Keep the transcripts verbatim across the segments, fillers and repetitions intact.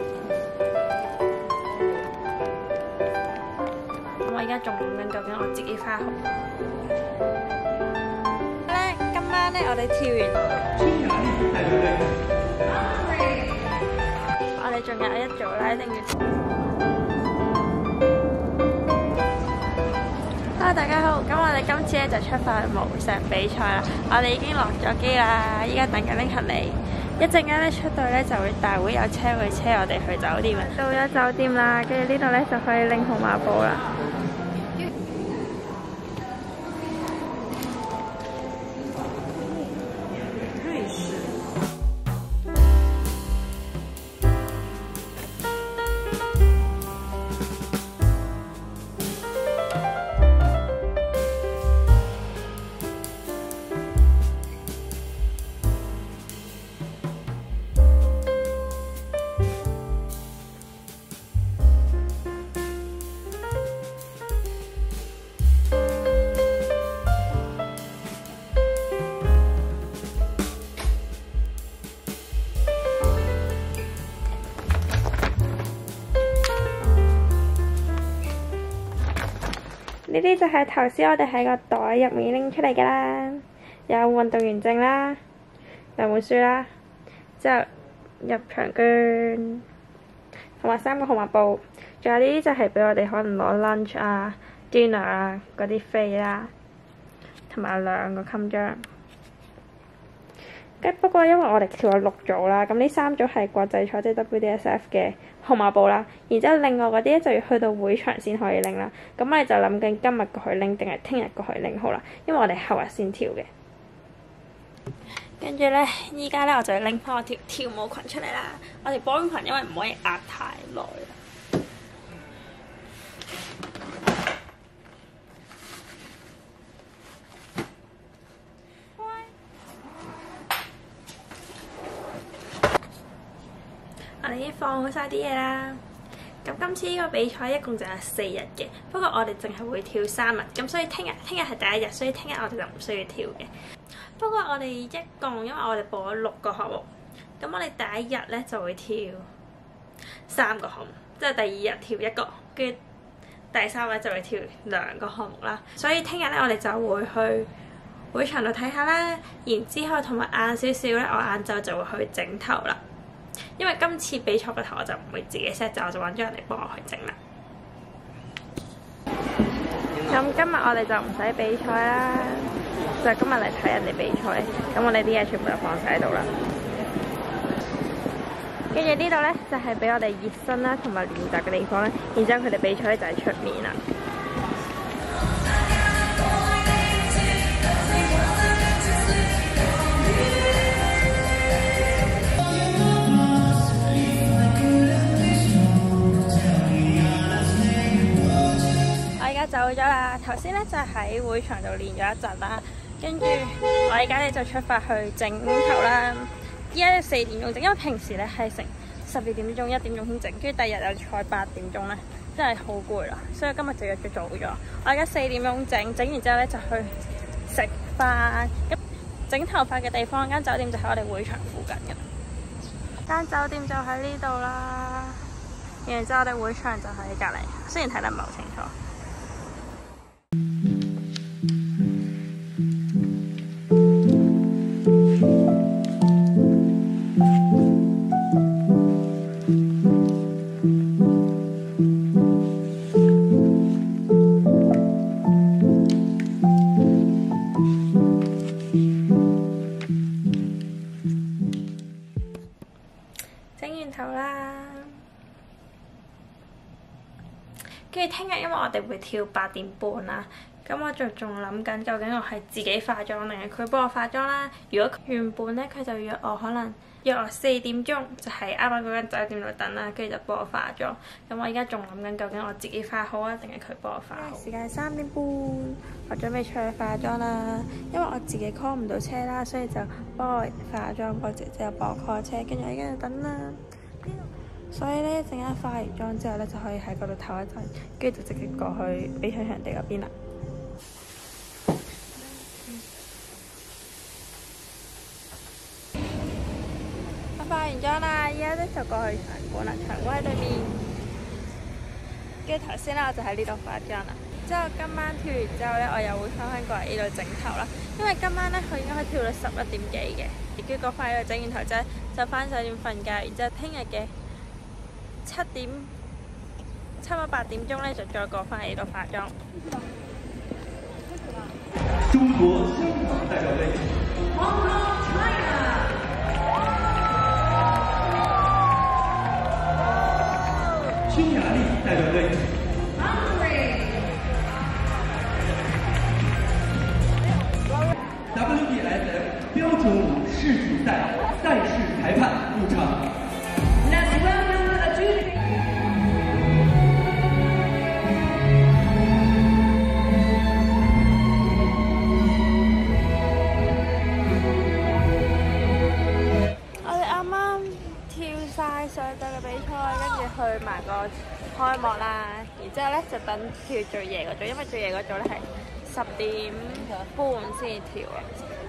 我而家仲諗緊究竟我自己化好咧。今晚咧我哋跳完，我哋仲有一組啦，一定要。Hello 大家好，咁我哋今次咧就出發去無錫比賽啦。我哋已經落咗機啦，依家等緊拎行李。一陣間咧出到咧就會大會有車會車我哋去酒店啊。到咗酒店啦，跟住呢度咧就可以拎號碼簿啦。呢啲就係頭先我哋喺個袋入面拎出嚟㗎啦，有運動員證啦，兩本書啦，之後入場券，同埋三個號碼布，仲有呢啲就係俾我哋可能攞 lunch 啊、dinner 啊嗰啲飛啦，同埋兩個襟章。不過因為我哋跳咗六組啦，咁呢三組係國際賽，即係 W D S F 嘅號碼布啦。然之後另外嗰啲咧就要去到會場先可以拎啦。咁我哋就諗緊今日過去拎定係聽日過去拎好啦，因為我哋後日先跳嘅。跟住咧，依家咧我就要拎翻我條跳舞裙出嚟啦。我條波裙因為唔可以壓太耐。我哋已經放好晒啲嘢啦。咁今次呢個比賽一共就有四日嘅，不過我哋淨係會跳三日，咁所以聽日聽日係第一日，所以聽日我哋就唔需要跳嘅。不過我哋一共因為我哋報咗六個項目，咁我哋第一日咧就會跳三個項目，即係第二日跳一個，跟住第三日就會跳兩個項目啦。所以聽日咧我哋就會去會場度睇下啦，然之後同埋晏少少咧，我晏晝就會去整頭啦。因為今次比賽個頭我就唔會自己 set，就我就揾咗人嚟幫我去整啦。咁今日我哋就唔使比賽啦，就今日嚟睇人哋比賽。咁我哋啲嘢全部就放晒喺度啦。跟住呢度咧就係俾我哋熱身啦，同埋練習嘅地方咧。然之後佢哋比賽咧就喺出面啦。走咗啦，頭先咧就喺會場度練咗一陣啦，跟住我而家咧就出發去整頭啦。依家四點鐘整，因為平時咧係成十二點鐘、一點鐘先整，跟住第二日又賽八點鐘咧，真係好攰啦，所以今日就約咗早咗。我而家四點鐘整，整完之後咧就去食飯。咁整頭髮嘅地方間酒店就喺我哋會場附近嘅，間酒店就喺呢度啦。然之後我哋會場就喺隔離，雖然睇得唔係好清楚。跟住聽日因為我哋會跳八點半啦，咁我就仲諗緊究竟我係自己化妝定係佢幫我化妝啦。如果原本咧佢就約我可能約我四點鐘就喺啱啱嗰間酒店度等啦，跟住就幫我化妝。咁我而家仲諗緊究竟我自己化好啊定係佢幫我化好。時間係三點半，我準備出去化妝啦。因為我自己 call 唔到車啦，所以就幫我化妝個姐姐又幫我 call 車，跟住我而家就等啦。所以咧，一陣間化完妝之後咧，就可以喺嗰度唞一陣，跟住就直接過去比賽場地嗰邊啦。我化完妝啦，而家咧就過去場館啦，場館喺對面。跟住頭先咧，我就喺呢度化妝啦。之後今晚跳完之後咧，我又會翻返過嚟呢度整頭啦。因為今晚咧，佢應該可以跳到十一點幾嘅。跟住過翻呢度整完頭之後，就翻酒店瞓覺。然之後聽日嘅七點差唔多八點鐘咧，就再過翻嚟呢度化妝。 中國香港代表隊。匈牙利代表队。W B S M 标准舞世锦赛赛事裁判入场。Let's welcome the adjudicator. 我哋啱啱跳晒上隊嘅比賽，跟住去埋個開幕啦。然之後咧就等跳最夜嗰組，因為最夜嗰組咧係十點半先跳啊。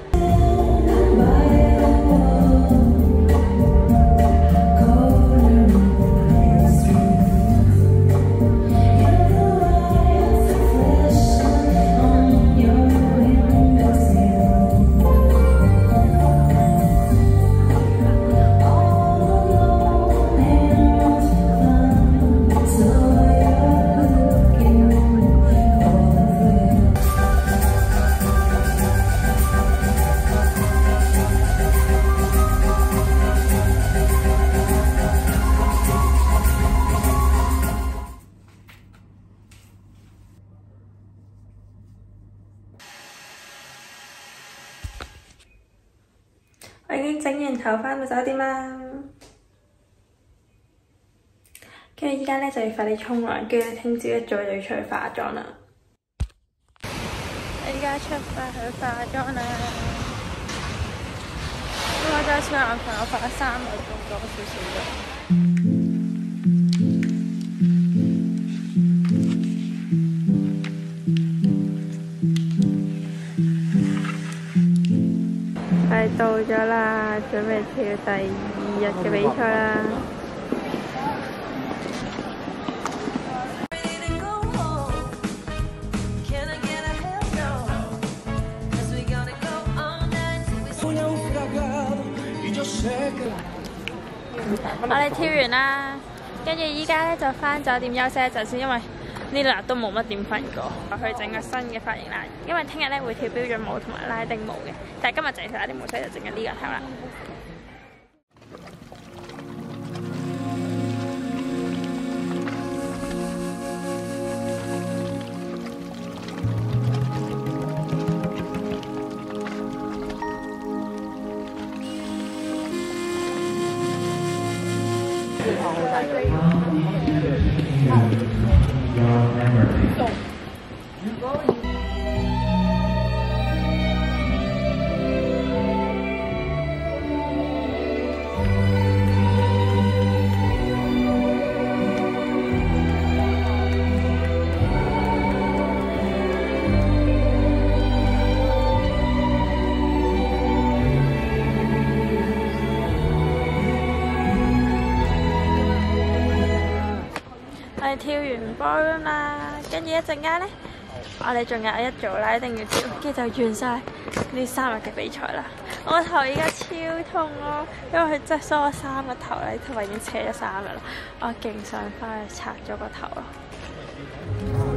我已經整完頭返到酒店啦，跟住依家咧就要快啲沖涼，跟住聽朝一早就要出去化妝啦。依家出發去化妝啦，因為真係超眼瞓，我化咗三個鐘多少少啫。係到咗啦，準備跳第二日嘅比賽啦。我哋跳完啦，跟住依家咧就返酒店休息一陣先，因為呢兩日都冇乜點瞓過，我去整個新嘅髮型啦。因為聽日咧會跳標準舞同埋拉丁舞嘅，但係今日就係跳拉丁舞，所以就整緊呢個頭啦。我哋跳完 ballroom 啦，跟住一陣間咧，我哋仲有一組啦，一定要跳，跟住就完晒呢三日嘅比賽啦。我個頭而家超痛咯，因為佢真係梳咗三個頭咧，頭髮已經扯咗三日啦，我勁想翻去拆咗個頭咯。